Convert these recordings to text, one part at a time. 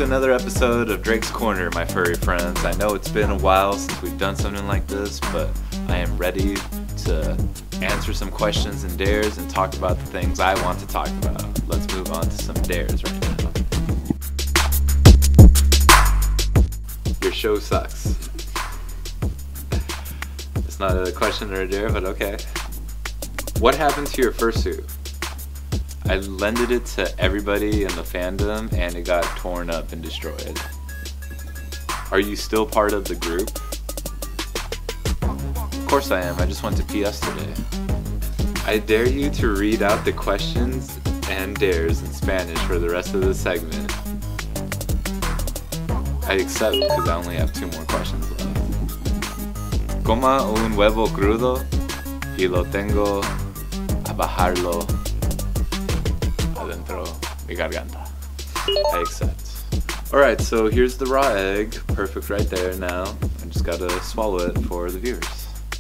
another episode of Drake's Corner, my furry friends. I know it's been a while since we've done something like this, but I am ready to answer some questions and dares and talk about the things I want to talk about. Let's move on to some dares right now. Your show sucks. It's not a question or a dare, but okay. What happened to your fursuit? I lended it to everybody in the fandom and it got torn up and destroyed. Are you still part of the group? Of course I am, I just went to PS today. I dare you to read out the questions and dares in Spanish for the rest of the segment. I accept because I only have 2 more questions left. Coma un huevo crudo y lo tengo a bajarlo adentro mi garganta. I accept. Alright, so here's the raw egg. Perfect right there now. I just gotta swallow it for the viewers.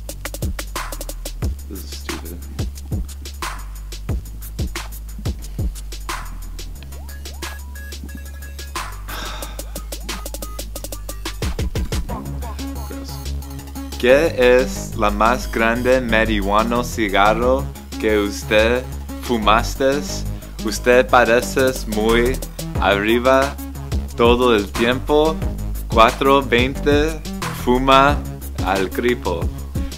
This is stupid. Gross. ¿Qué es la más grande marihuana cigarro que usted fumaste? Usted parece muy arriba todo el tiempo. 420 fuma al gripo.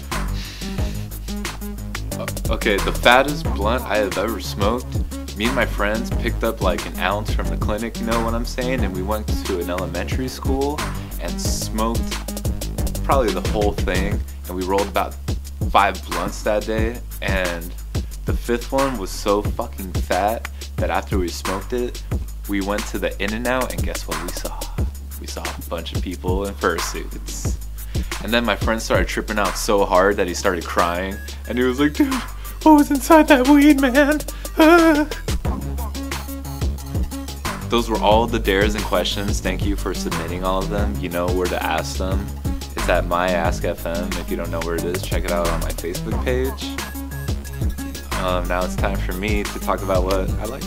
Okay, the fattest blunt I have ever smoked. Me and my friends picked up like an ounce from the clinic, you know what I'm saying? And we went to an elementary school and smoked probably the whole thing. And we rolled about 5 blunts that day. And the 5th one was so fucking fat that after we smoked it, we went to the In-N-Out and guess what we saw? We saw a bunch of people in fursuits. And then my friend started tripping out so hard that he started crying. And he was like, dude, what was inside that weed, man? Ah. Those were all the dares and questions. Thank you for submitting all of them. You know where to ask them. It's at My Ask FM. If you don't know where it is, check it out on my Facebook page. Now it's time for me to talk about what I like.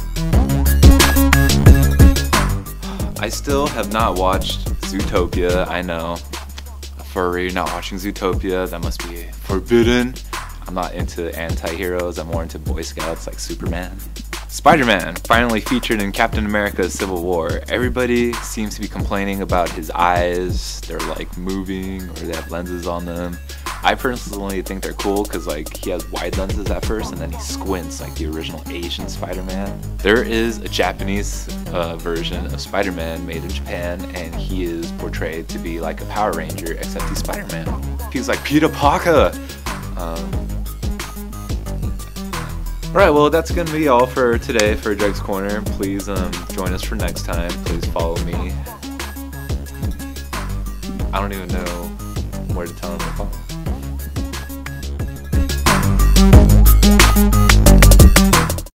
I still have not watched Zootopia. I know, a furry not watching Zootopia, that must be forbidden. I'm not into anti-heroes, I'm more into Boy Scouts like Superman. Spider-Man, finally featured in Captain America Civil War. Everybody seems to be complaining about his eyes, they're like moving or they have lenses on them. I personally think they're cool because like he has wide lenses at first and then he squints like the original Asian Spider-Man. There is a Japanese version of Spider-Man made in Japan and he is portrayed to be like a Power Ranger except he's Spider-Man. He's like Peter Parker. Alright, well that's gonna be all for today for Drake's Corner. Please join us for next time. Please follow me. I don't even know where to tell him to follow.